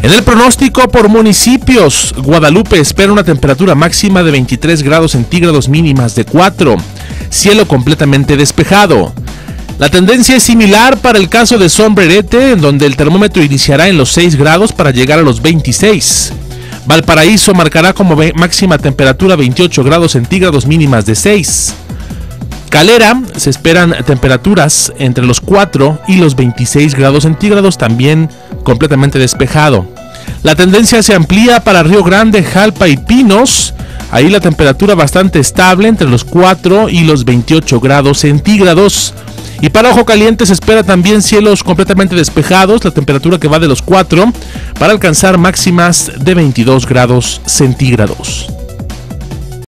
En el pronóstico por municipios, Guadalupe espera una temperatura máxima de 23 grados centígrados, mínimas de 4. Cielo completamente despejado. La tendencia es similar para el caso de Sombrerete, en donde el termómetro iniciará en los 6 grados para llegar a los 26. Valparaíso marcará como máxima temperatura 28 grados centígrados, mínimas de 6. Calera se esperan temperaturas entre los 4 y los 26 grados centígrados, también completamente despejado. La tendencia se amplía para Río Grande, Jalpa y Pinos. Ahí la temperatura bastante estable entre los 4 y los 28 grados centígrados. Y para Ojo Caliente se espera también cielos completamente despejados, la temperatura que va de los 4 para alcanzar máximas de 22 grados centígrados.